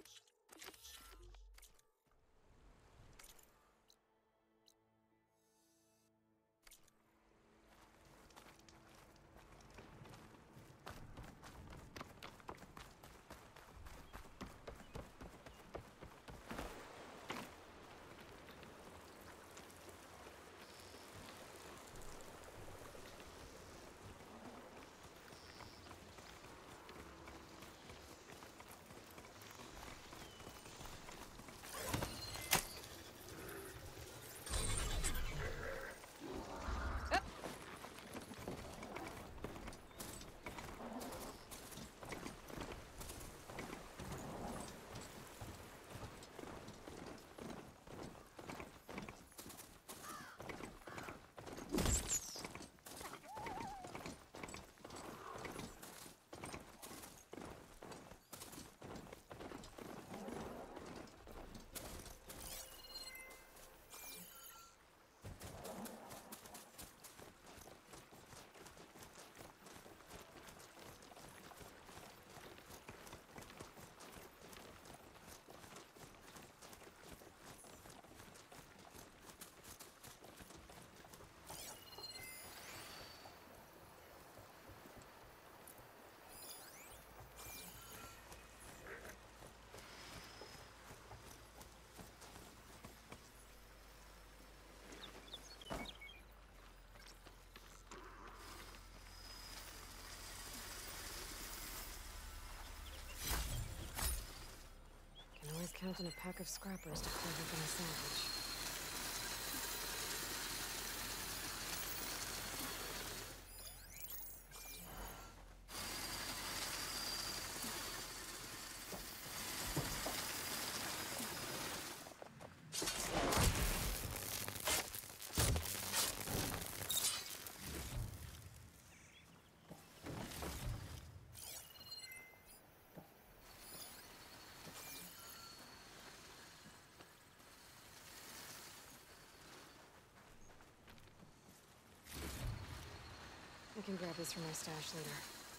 Always count on a pack of scrappers to carve up in a sandwich. I can grab this from my stash later.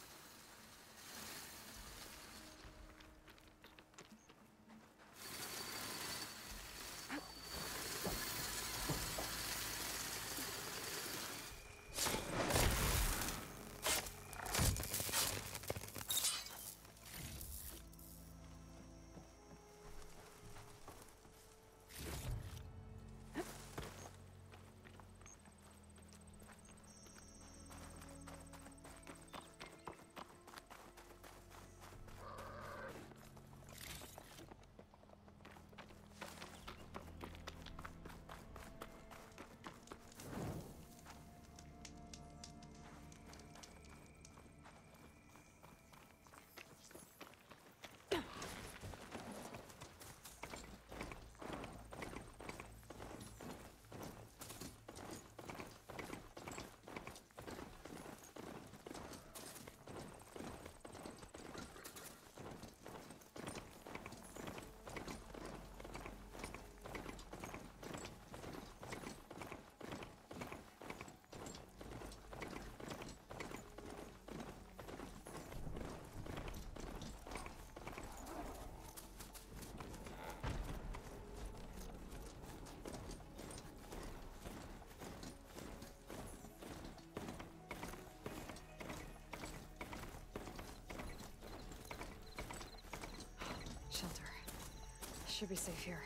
Shelter. Should be safe here.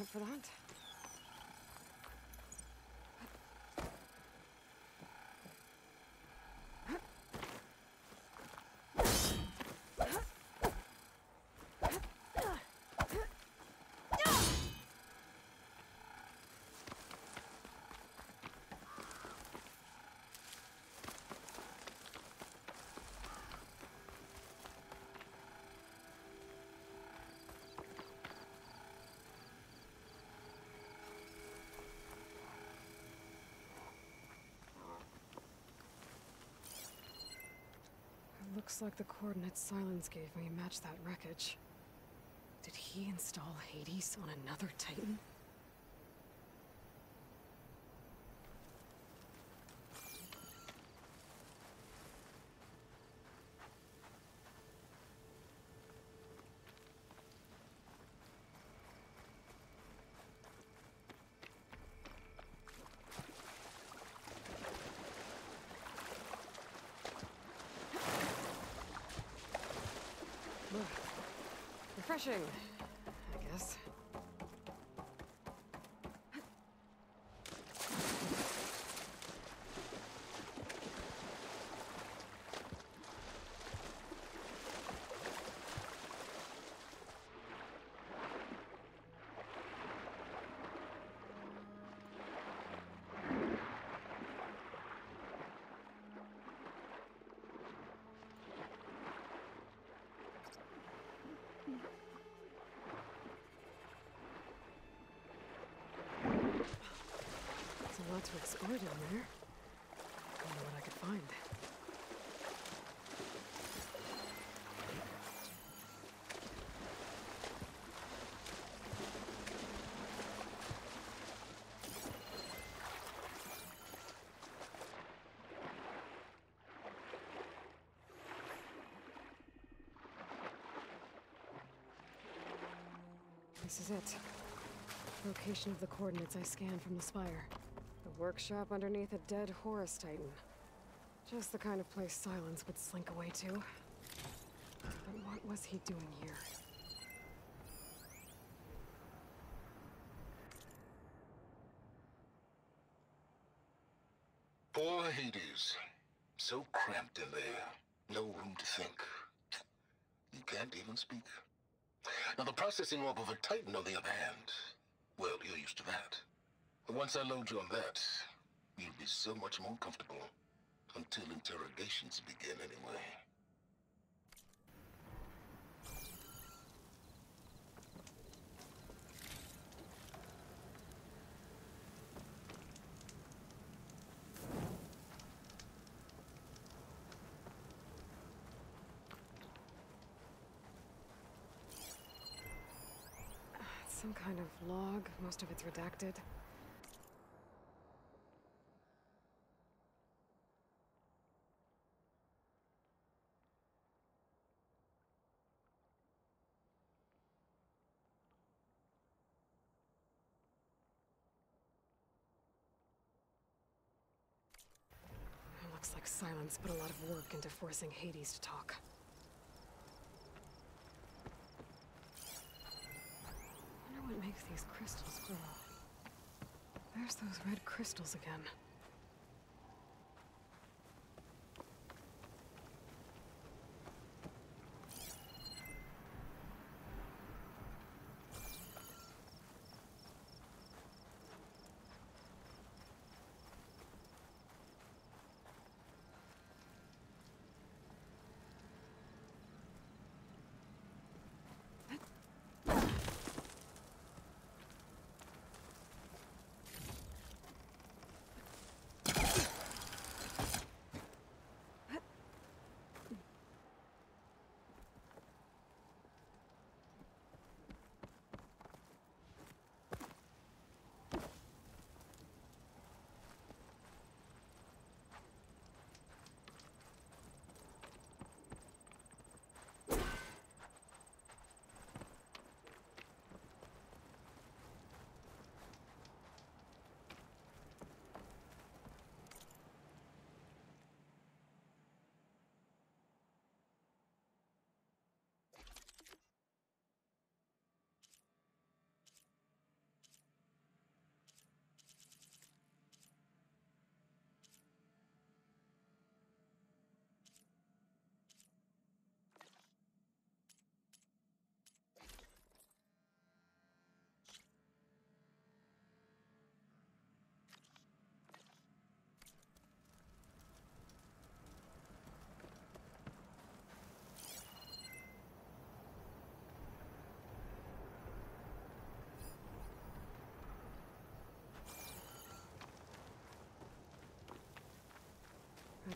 up for that? Looks like the coordinates Silence gave me match that wreckage. Did he install Hades on another Titan? Refreshing, I guess. A lot to explore down there. I wonder what I could find. This is it. Location of the coordinates I scanned from the spire. The workshop underneath a dead Horus Titan. Just the kind of place Silence would slink away to. But what was he doing here? Poor Hades. So cramped in there. No room to think. You can't even speak. Now the processing orb of a Titan, on the other hand, well, you're used to that. But once I load you on that, you'll be so much more comfortable. Until interrogations begin, anyway. Some kind of log, most of it's redacted. It looks like Silence put a lot of work into forcing Hades to talk. What makes these crystals grow? There's those red crystals again.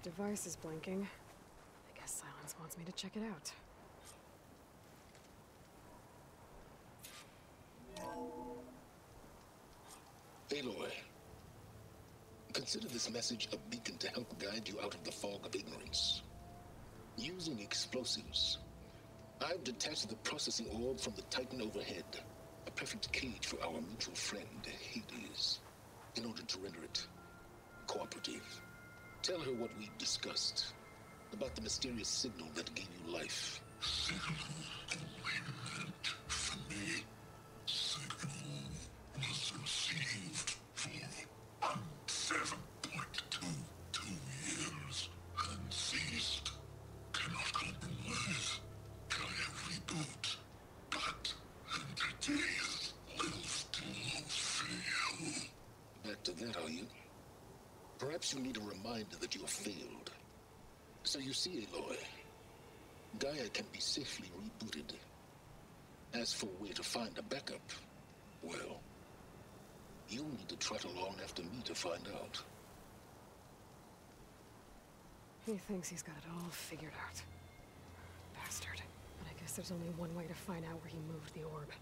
device is blinking. I guess Silence wants me to check it out. Aloy, consider this message a beacon to help guide you out of the fog of ignorance. Using explosives, I've detached the processing orb from the Titan overhead, a perfect cage for our mutual friend, Hades, in order to render it cooperative. Tell her what we discussed about the mysterious signal that gave you life. Signal only meant for me. Signal was received for 7.22 years and ceased. Cannot compromise. Try every reboot, but entities will still fail. Back to that, are you? Perhaps you need a reminder that you have failed. So you see, Aloy, Gaia can be safely rebooted. As for where to find a backup, well, you'll need to trot along after me to find out. He thinks he's got it all figured out. Bastard. But I guess there's only one way to find out where he moved the orb.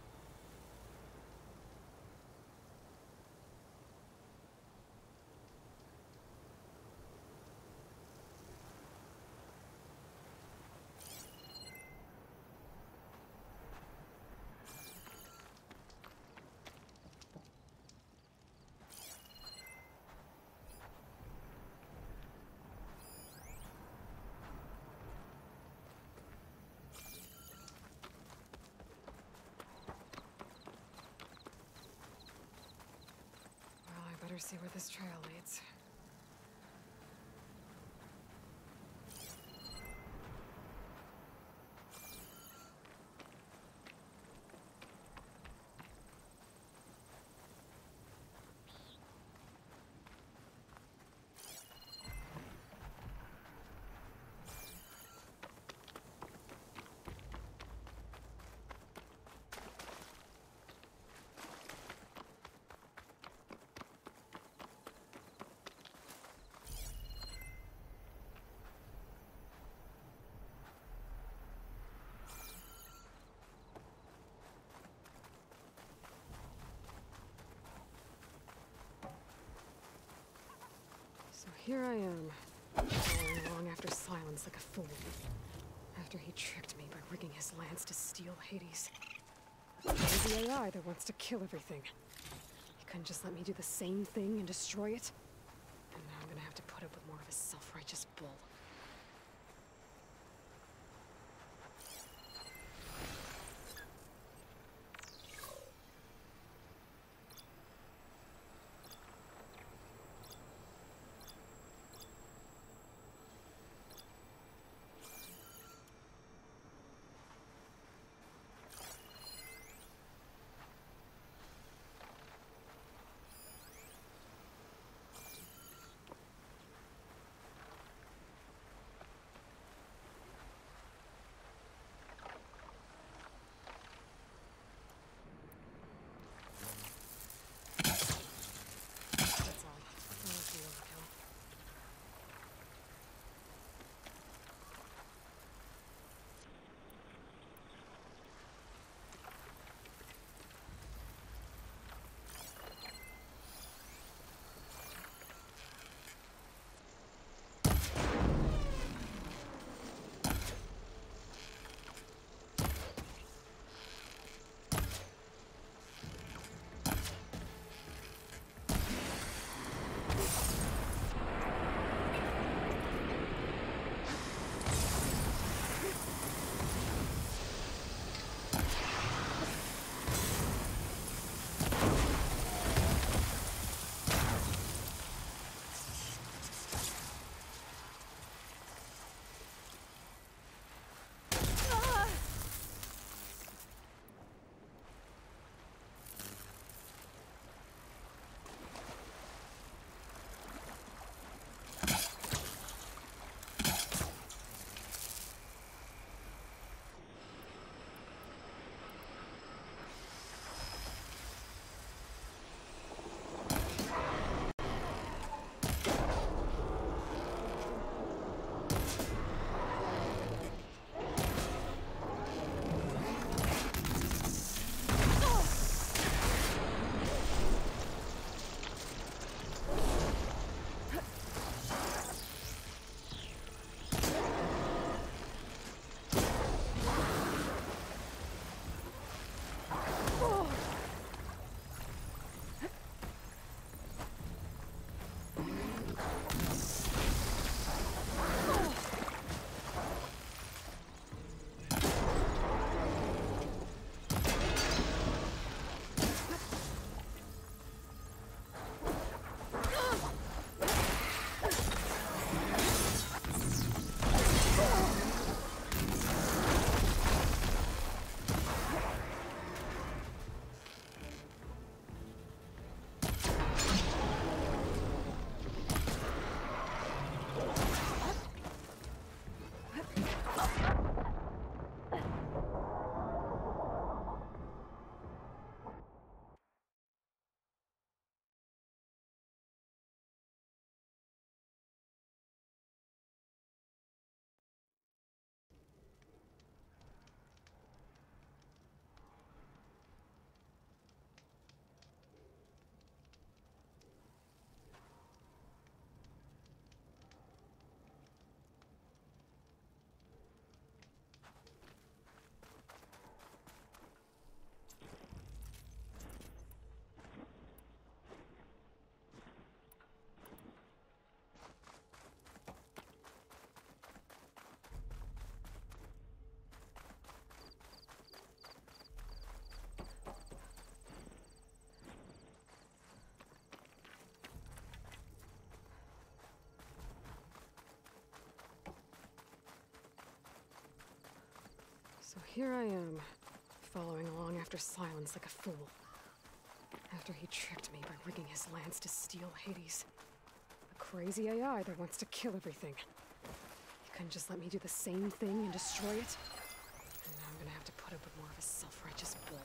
Better see where this trail leads. So here I am, following along after Silence like a fool. After he tricked me by rigging his lance to steal Hades. Crazy AI that wants to kill everything. He couldn't just let me do the same thing and destroy it? And now I'm gonna have to put up with more of his self-righteous bull. here I am, following along after Silence like a fool. After he tricked me by rigging his lance to steal Hades. A crazy AI that wants to kill everything. He couldn't just let me do the same thing and destroy it? And now I'm gonna have to put up with more of his self-righteous bull.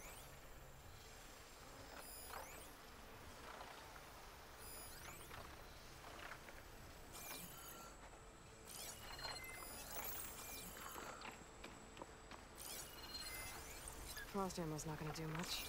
Frost ammo's not gonna do much.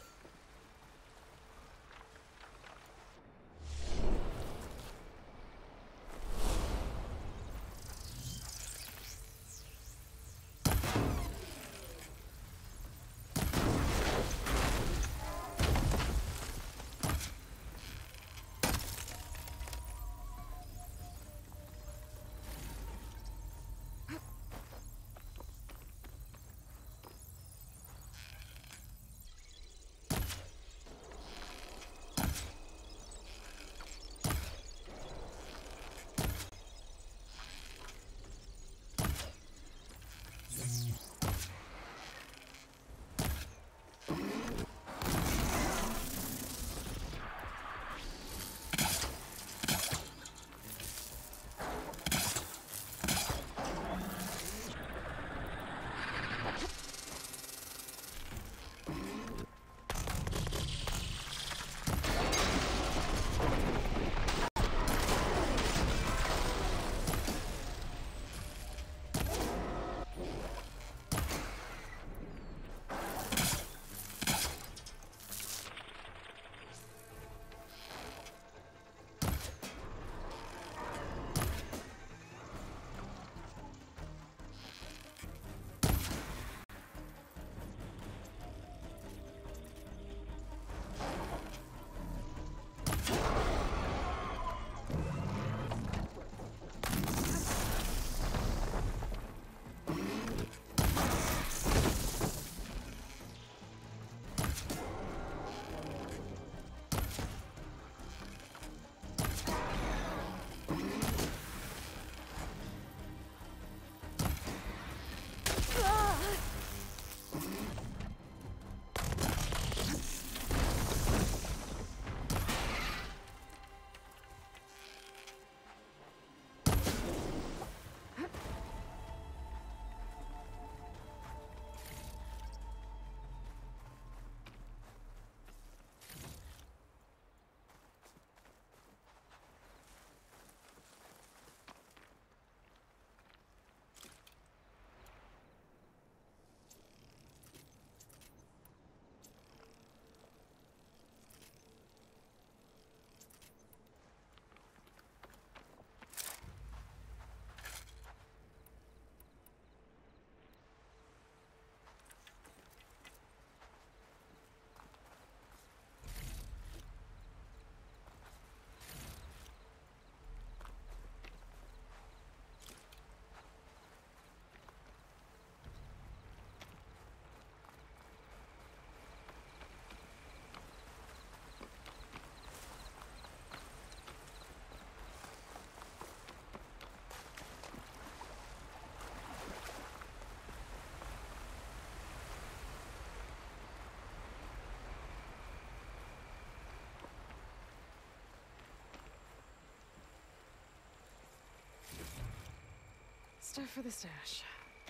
Stuff for the stash.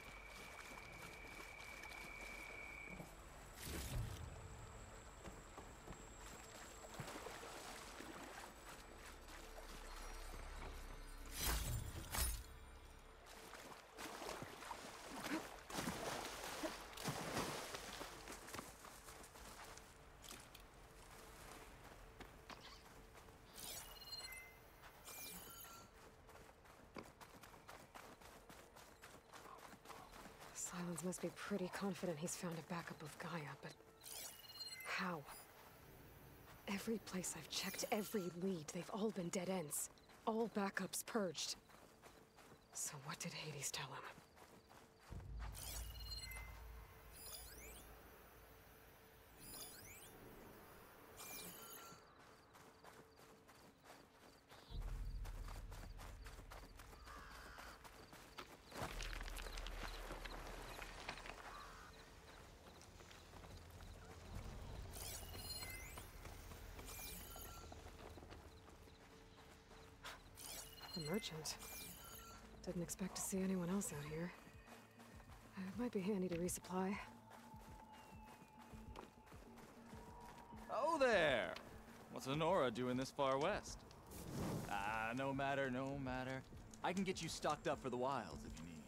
Silence must be pretty confident he's found a backup of Gaia, but how? Every place I've checked, every lead, they've all been dead ends. All backups purged. So what did Hades tell him? A merchant. Didn't expect to see anyone else out here. It might be handy to resupply. Oh there! What's Honora doing this far west? Ah, no matter, no matter. I can get you stocked up for the wilds if you need.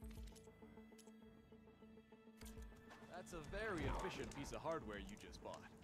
That's a very efficient piece of hardware you just bought.